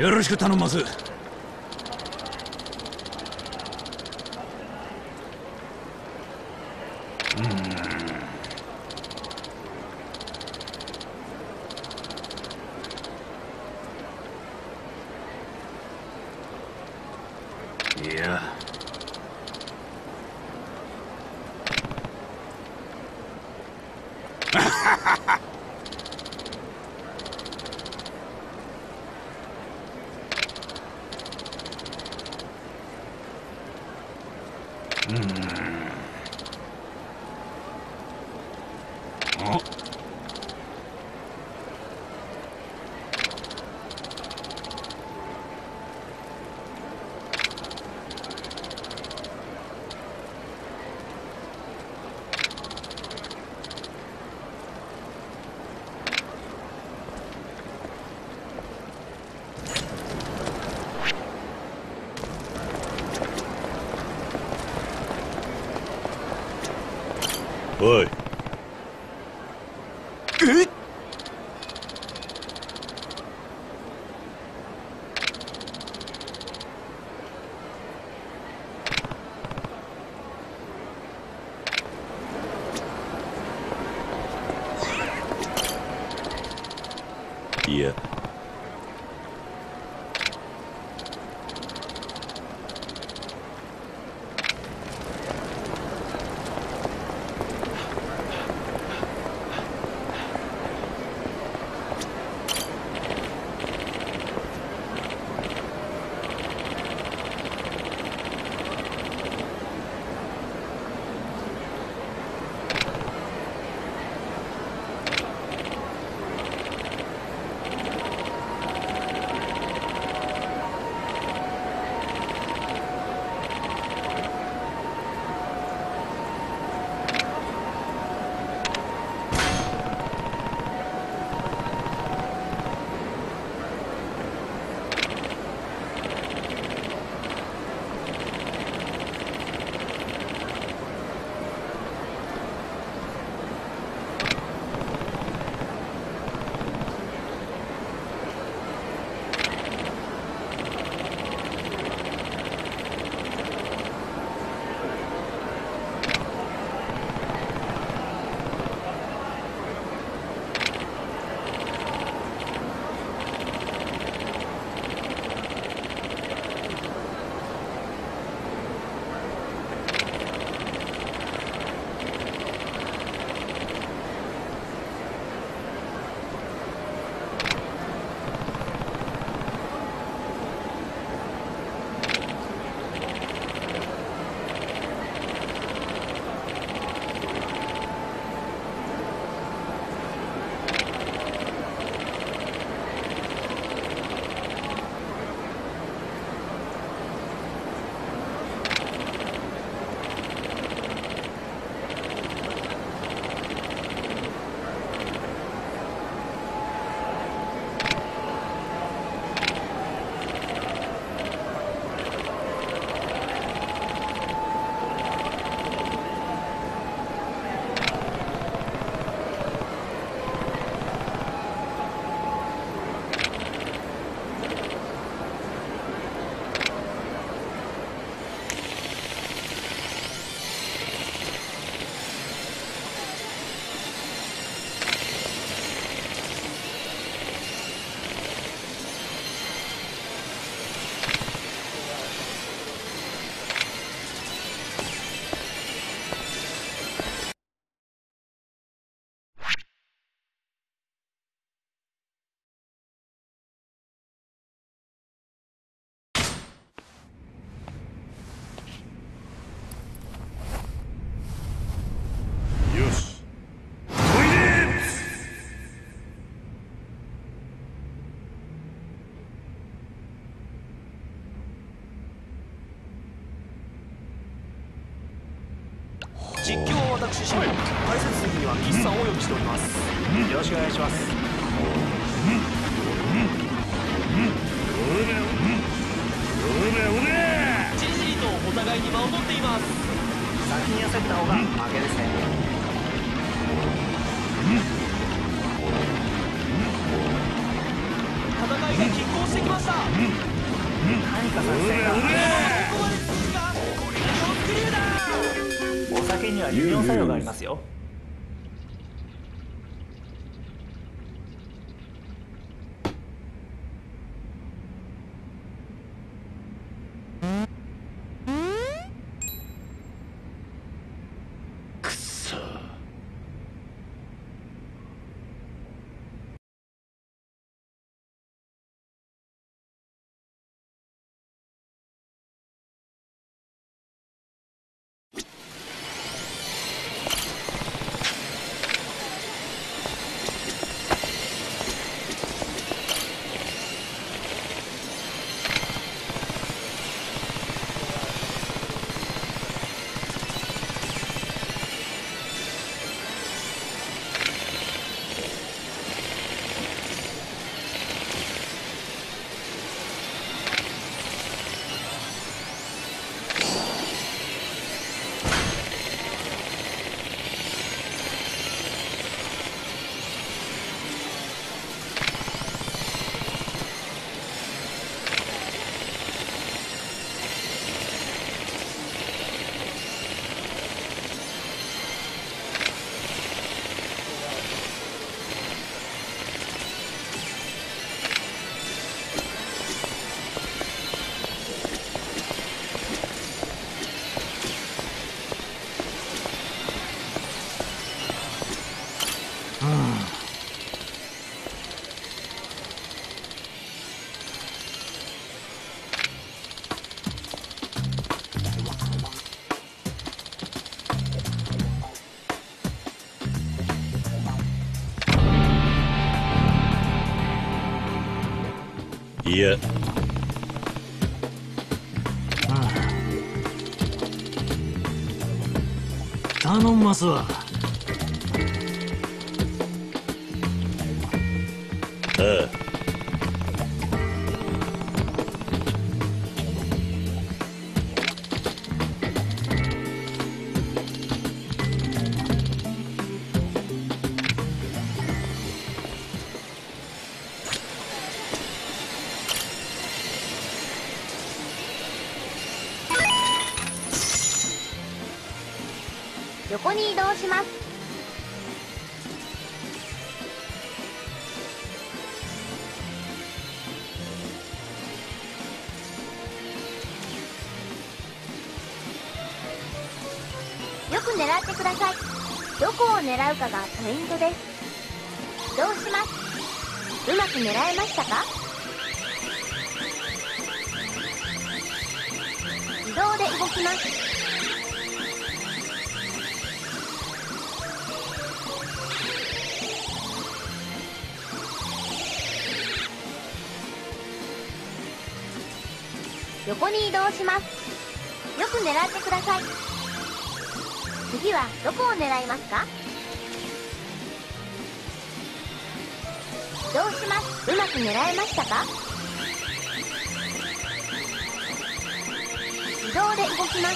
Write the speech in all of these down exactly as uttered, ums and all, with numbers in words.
よろしく頼んます。いや。うん。あ。おい。えっ？いや。 実況は私シロ、解説席には岸さんをお呼びしております。よろしくお願いします。じりじりとお互いに間を取っています。先に焦った方が負けですね。戦いが拮抗してきました。 は利用作用がありますよ。 くそ。いや、 頼んますわ。 ああ。 横に移動します。よく狙ってください。どこを狙うかがポイントです。移動します。うまく狙えましたか？自動で動きます。横に移動します。よく狙ってください。次はどこを狙いますか？移動します。うまく狙えましたか？自動で動きます。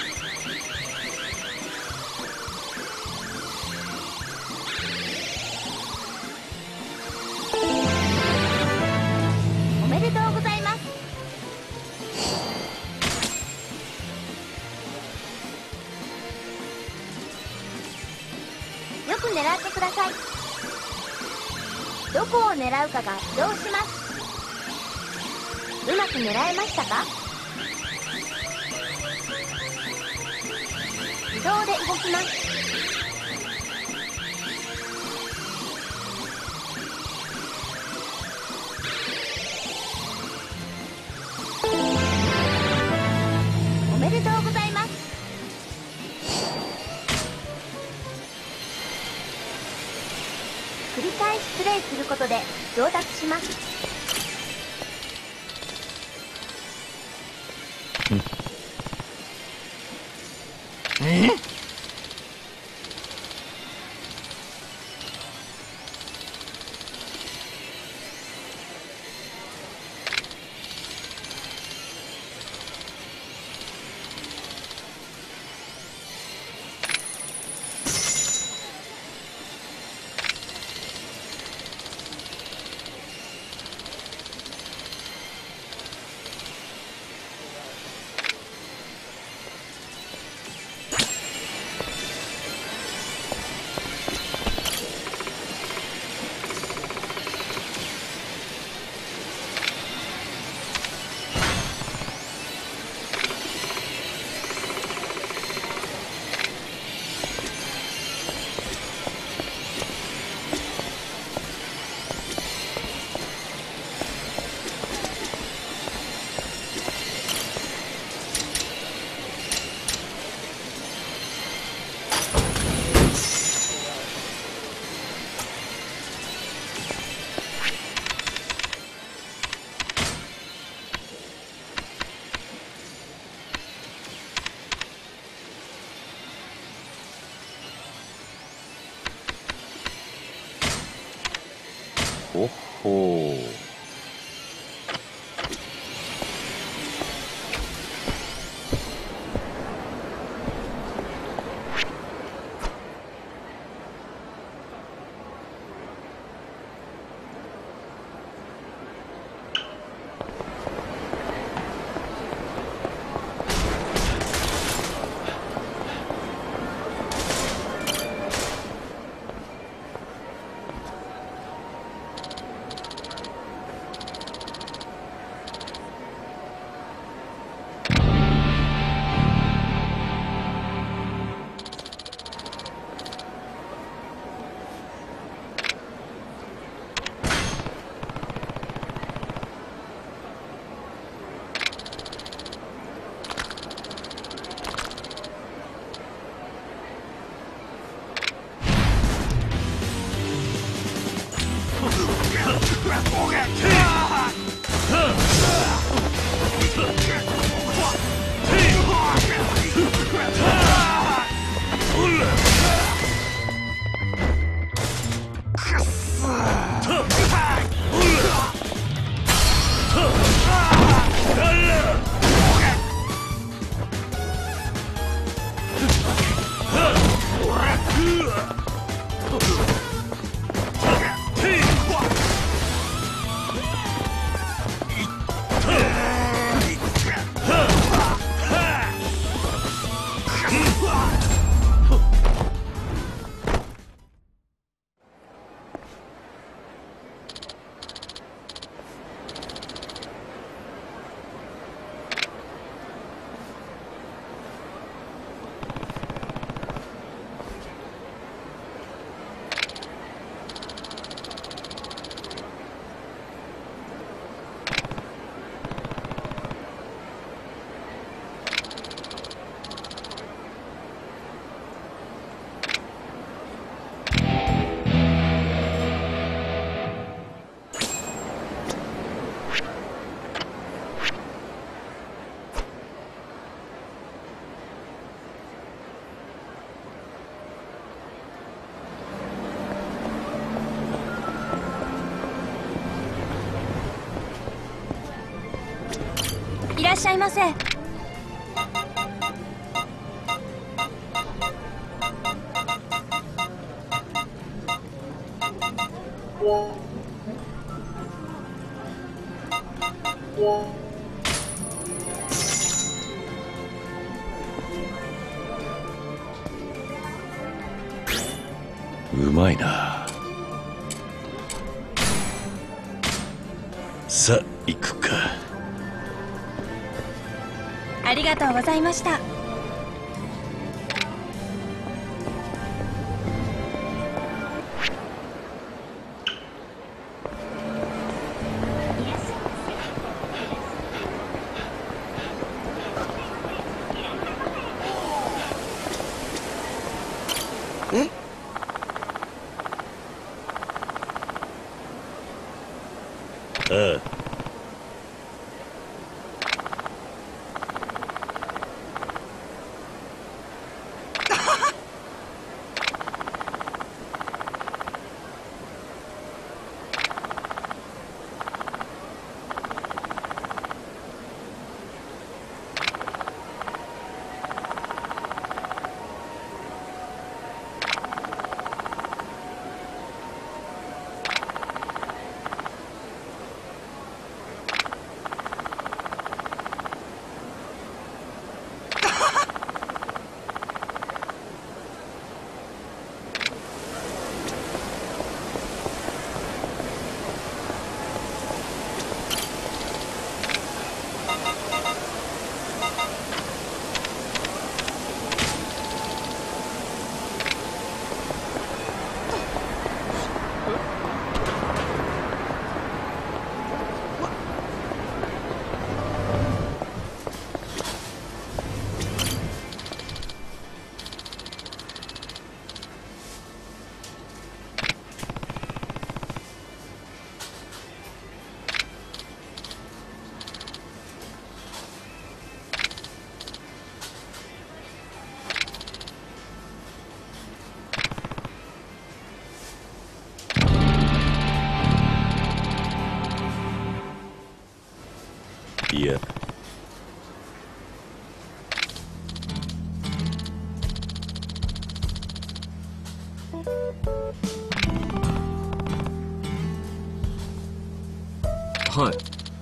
おめでとうございます。よく狙ってください。どこを狙うかが移動します。うまく狙えましたか？自動で動きます。おめでとうございます。繰り返しプレイすることで上達します。 え？ ほほう。 いらっしゃいませ。 うまいな。さあ行くか。 ありがとうございました。 ああ。 や。 はい。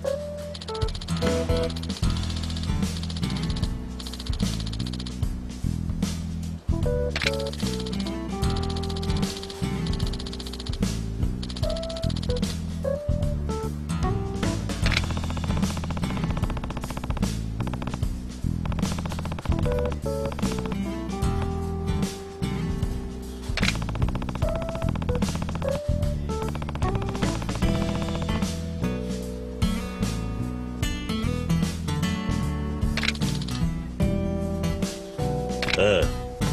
ああ。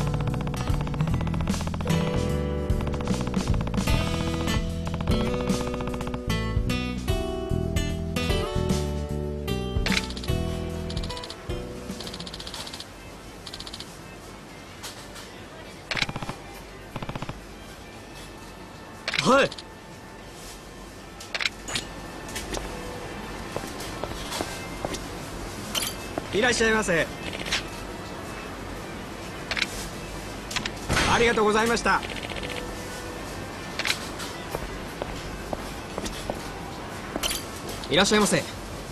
はい。いらっしゃいませ。ありがとうございました。いらっしゃいませ。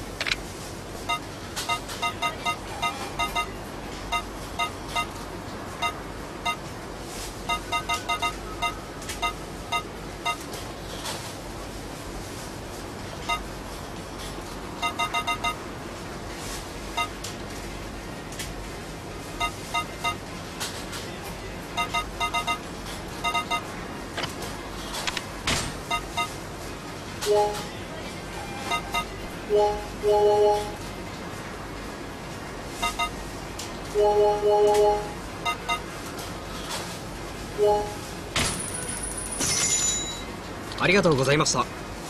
ありがとうございました。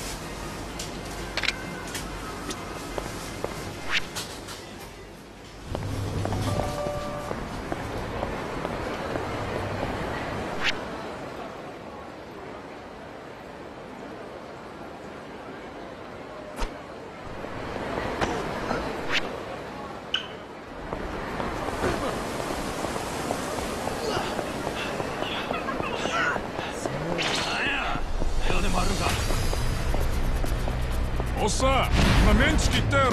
おっさん、今メンチ切ったやろ。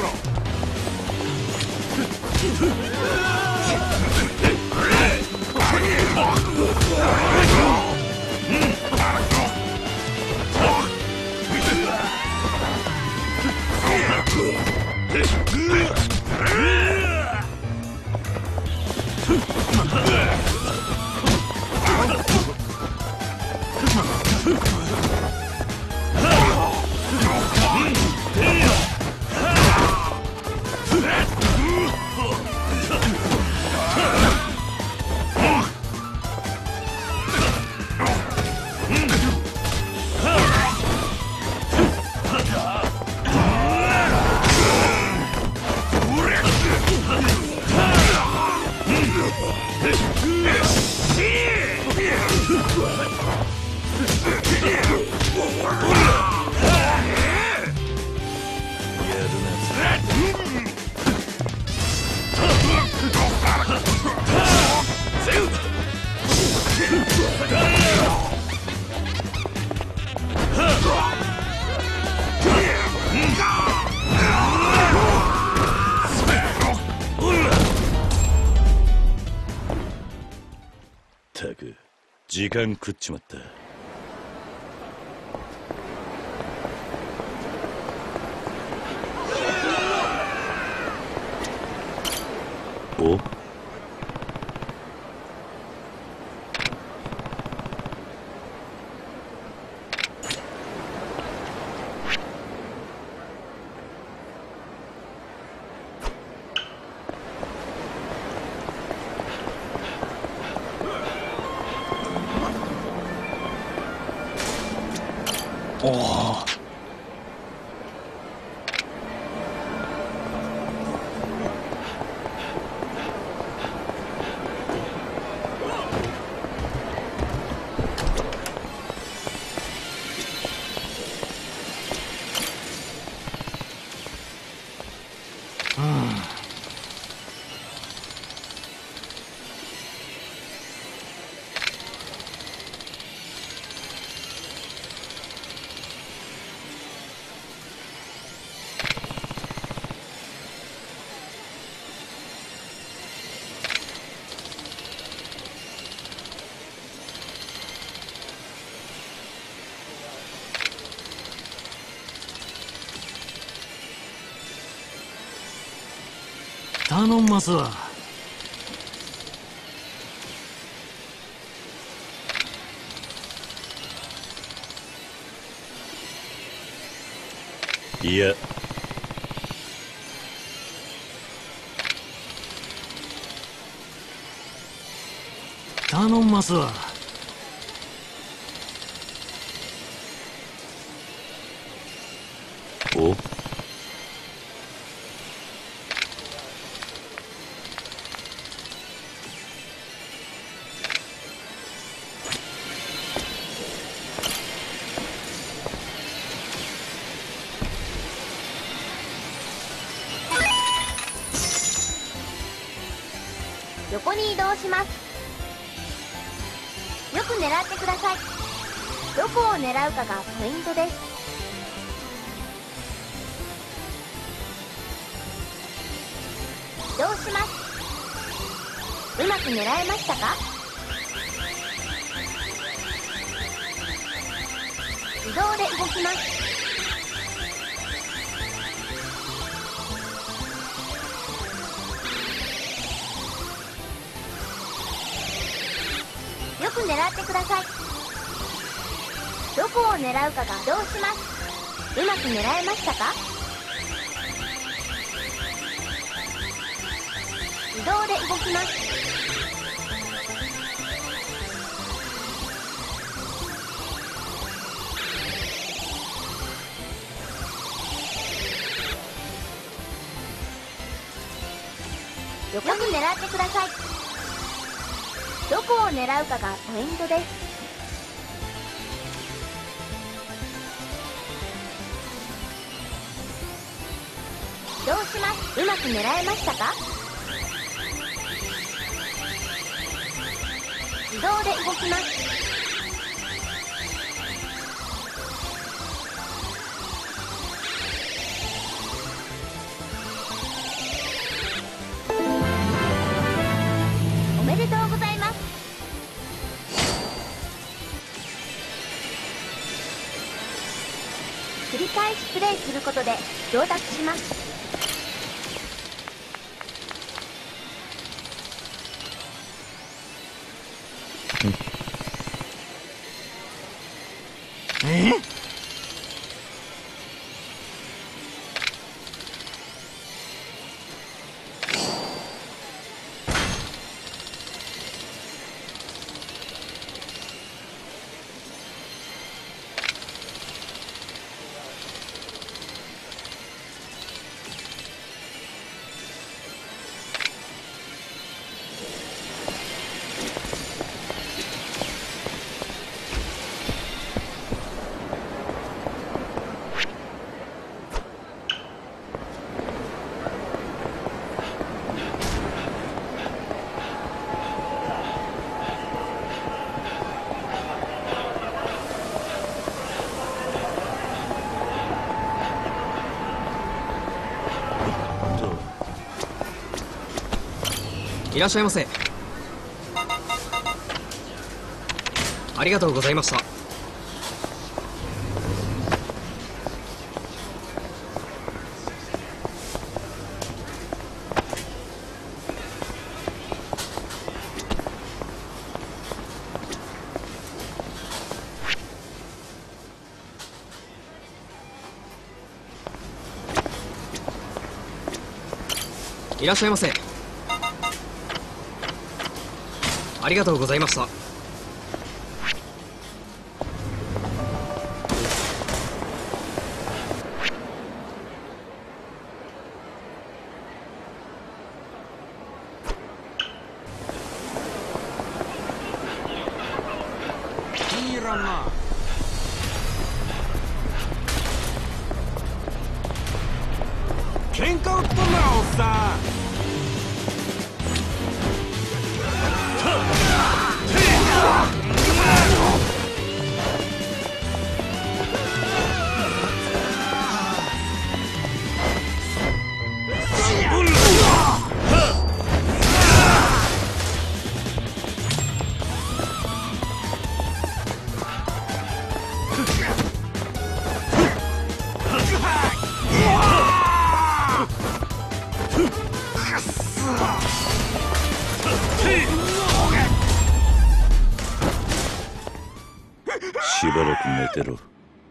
ったく時間食っちまった。お？おお。 頼んますわ。 いや、 頼んますわ。 お横に移動します。よく狙ってください。どこを狙うかがポイントです。移動します。うまく狙えましたか？移動で動きます。よく狙ってください。どこを狙うかが移動します。うまく狙えましたか？移動で動きます。横に狙ってください。どこを狙うかがポイントです。移動します。うまく狙えましたか？自動で動きます。おめでとうございます。繰り返しプレイすることで上達します。 え？ いらっしゃいませ。ありがとうございました。いらっしゃいませ。ありがとうございました。 いいらんな。喧嘩売っとんな、おっさん。 しばらく寝てろ。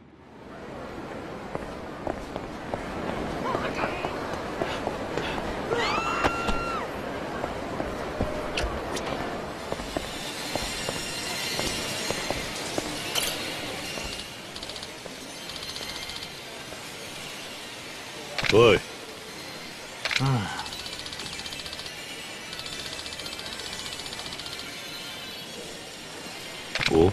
おい。お？